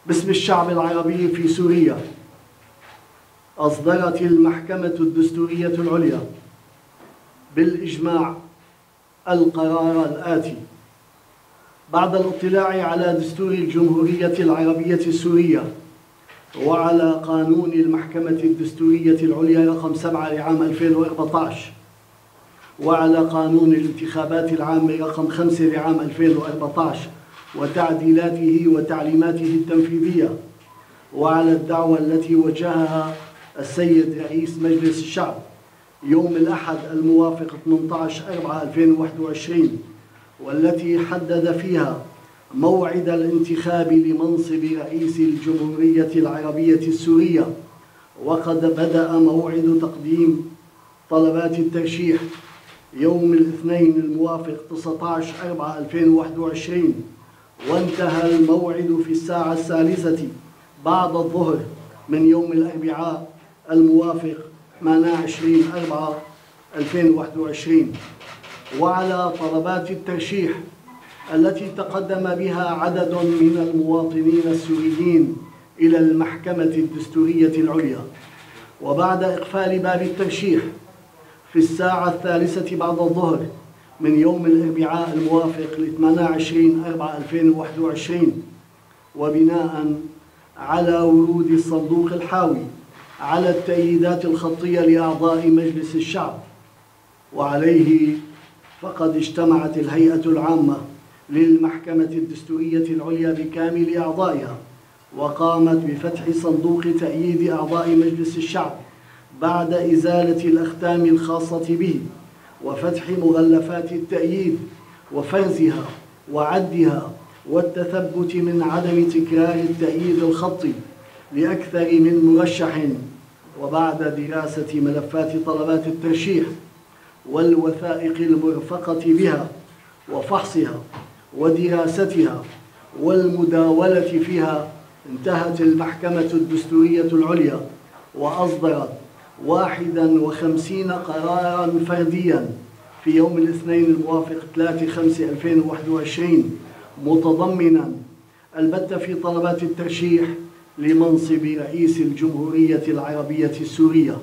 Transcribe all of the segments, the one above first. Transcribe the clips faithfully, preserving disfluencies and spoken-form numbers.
باسم الشعب العربي في سوريا، أصدرت المحكمة الدستورية العليا بالإجماع القرار الآتي: بعد الاطلاع على دستور الجمهورية العربية السورية وعلى قانون المحكمة الدستورية العليا رقم سبعة لعام ألفين وأربعة عشر، وعلى قانون الانتخابات العامة رقم خمسة لعام ألفين وأربعة عشر وتعديلاته وتعليماته التنفيذية، وعلى الدعوة التي وجهها السيد رئيس مجلس الشعب يوم الأحد الموافق ثمانية عشر أربعة ألفين وواحد وعشرين، والتي حدد فيها موعد الانتخاب لمنصب رئيس الجمهورية العربية السورية. وقد بدأ موعد تقديم طلبات الترشيح يوم الاثنين الموافق تسعة عشر أربعة ألفين وواحد وعشرين، وانتهى الموعد في الساعة الثالثة بعد الظهر من يوم الأربعاء الموافق ثمانية وعشرين أربعة ألفين وواحد وعشرين. وعلى طلبات الترشيح التي تقدم بها عدد من المواطنين السوريين إلى المحكمة الدستورية العليا، وبعد إقفال باب الترشيح في الساعة الثالثة بعد الظهر من يوم الأربعاء الموافق ل ثمانية وعشرين أربعة ألفين وواحد وعشرين، وبناء على ورود الصندوق الحاوي على التأييدات الخطية لأعضاء مجلس الشعب وعليه، فقد اجتمعت الهيئة العامة للمحكمة الدستورية العليا بكامل أعضائها، وقامت بفتح صندوق تأييد أعضاء مجلس الشعب بعد إزالة الأختام الخاصة به، وفتح مغلفات التأييد وفرزها وعدها والتثبت من عدم تكرار التأييد الخطي لأكثر من مرشح، وبعد دراسة ملفات طلبات الترشيح والوثائق المرفقة بها وفحصها ودراستها والمداولة فيها، انتهت المحكمة الدستورية العليا وأصدرت واحدا وخمسين قراراً فردياً في يوم الاثنين الموافق ثلاثة خمسة ألفين وواحد وعشرين، متضمناً البت في طلبات الترشيح لمنصب رئيس الجمهورية العربية السورية.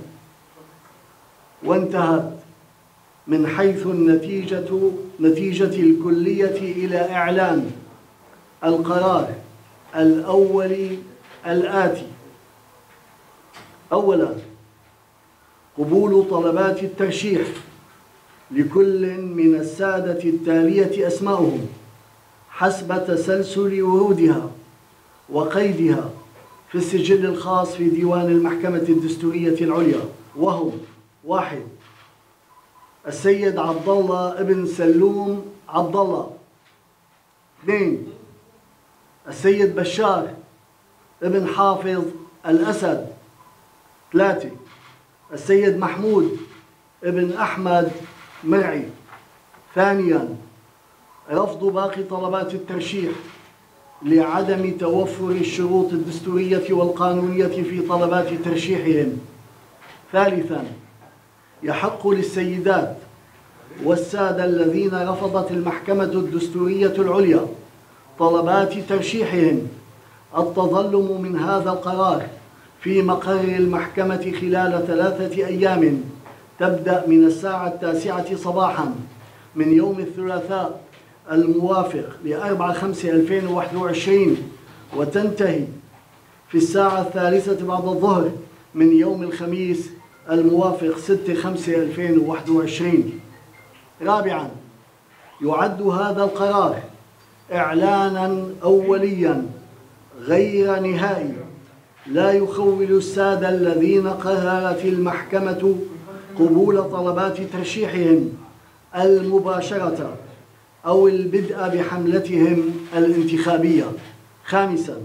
وانتهت من حيث النتيجة نتيجة الكلية إلى إعلان القرار الأول الآتي: أولاً، قبول طلبات الترشيح لكل من السادة التالية أسماؤهم حسب تسلسل ورودها وقيدها في السجل الخاص في ديوان المحكمة الدستورية العليا، وهم: واحد، السيد عبد الله ابن سلوم عبد الله. اثنين، السيد بشار ابن حافظ الأسد. ثلاثة، السيد محمود ابن أحمد مرعي. ثانياً، رفض باقي طلبات الترشيح لعدم توفر الشروط الدستورية والقانونية في طلبات ترشيحهم. ثالثاً، يحق للسيدات والسادة الذين رفضت المحكمة الدستورية العليا طلبات ترشيحهم التظلم من هذا القرار في مقر المحكمة خلال ثلاثة أيام تبدأ من الساعة التاسعة صباحاً من يوم الثلاثاء الموافق لأربعة خمسة ألفين وواحد وعشرين، وتنتهي في الساعة الثالثة بعد الظهر من يوم الخميس الموافق ستة خمسة ألفين وواحد وعشرين. رابعاً، يعد هذا القرار إعلاناً أولياً غير نهائي لا يخول السادة الذين قررت المحكمة قبول طلبات ترشيحهم المباشرة أو البدء بحملتهم الانتخابية. خامساً،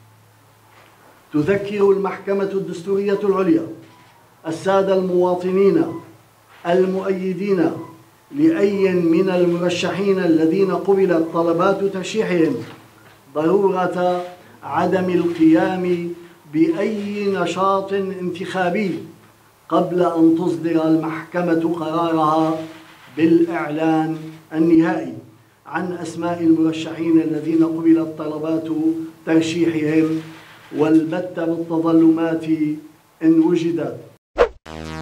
تذكر المحكمة الدستورية العليا السادة المواطنين المؤيدين لأي من المرشحين الذين قبلت طلبات ترشيحهم ضرورة عدم القيام بأي نشاط انتخابي قبل أن تصدر المحكمة قرارها بالإعلان النهائي عن أسماء المرشحين الذين قبلت طلبات ترشيحهم والبت بالتظلمات إن وجدت.